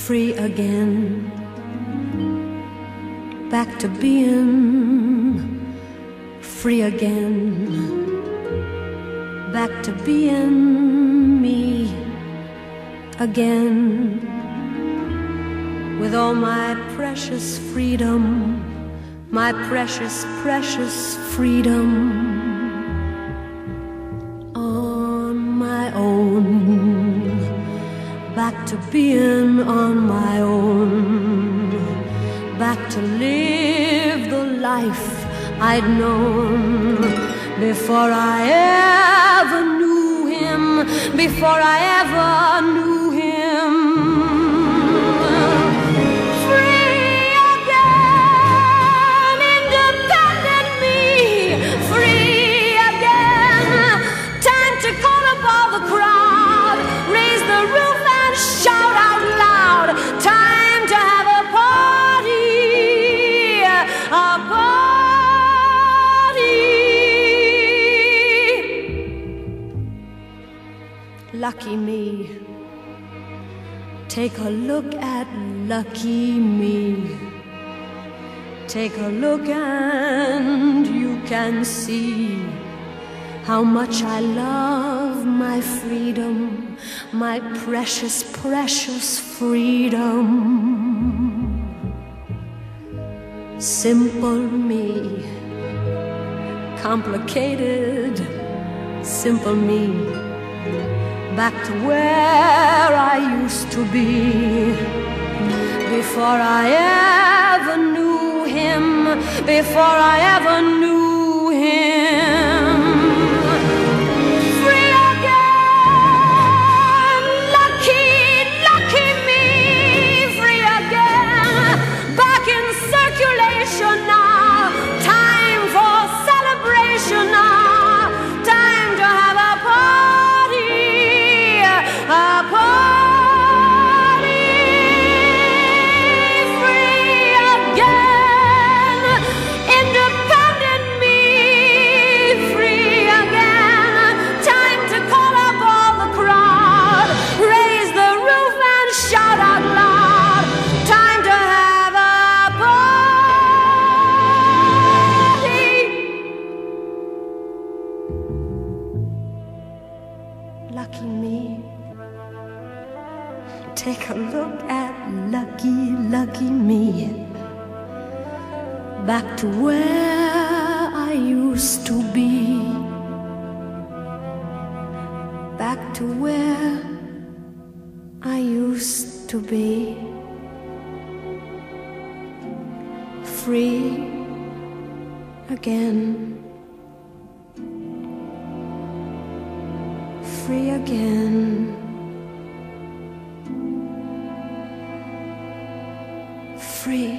free again, back to being free again, back to being me again, with all my precious freedom, my precious, precious freedom on my own, back to being on my own, back to live the life I'd known before I ever knew him, before I ever knew him. Free again, independent me, free again, time to call up all the crowd, raise the roof and shout out loud, time to have a party, a party. Lucky me, take a look at lucky me. Take a look and you can see how much I love my freedom, my precious, precious freedom. Simple me, complicated, simple me, back to where I used to be before I ever knew him, before I ever knew him. Free again, lucky, lucky me, free again, back in circulation now, time for celebration now, time to have a party, a party. Free again, independent me, free again, time to call up all the crowd, raise the roof and shout out loud, time to have a party. Lucky me, take a look at lucky, lucky me, back to where I used to be, back to where I used to be. Free again, free again, free.